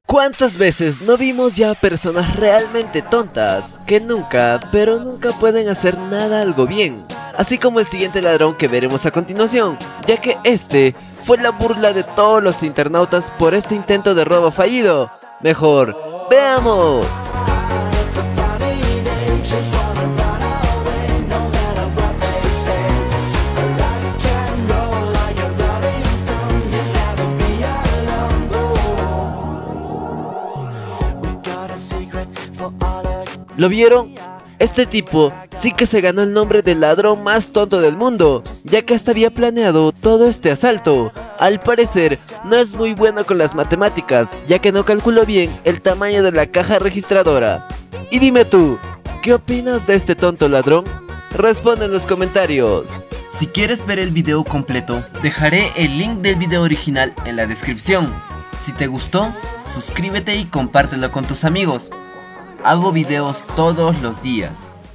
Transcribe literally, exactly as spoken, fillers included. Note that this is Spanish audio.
¿Cuántas veces no vimos ya personas realmente tontas que nunca, pero nunca pueden hacer nada algo bien? Así como el siguiente ladrón que veremos a continuación, ya que este fue la burla de todos los internautas por este intento de robo fallido. Mejor, ¡veamos! ¿Lo vieron? Este tipo sí que se ganó el nombre del ladrón más tonto del mundo, ya que hasta había planeado todo este asalto. Al parecer, no es muy bueno con las matemáticas, ya que no calculó bien el tamaño de la caja registradora. Y dime tú, ¿qué opinas de este tonto ladrón? Responde en los comentarios. Si quieres ver el video completo, dejaré el link del video original en la descripción. Si te gustó, suscríbete y compártelo con tus amigos. Hago videos todos los días.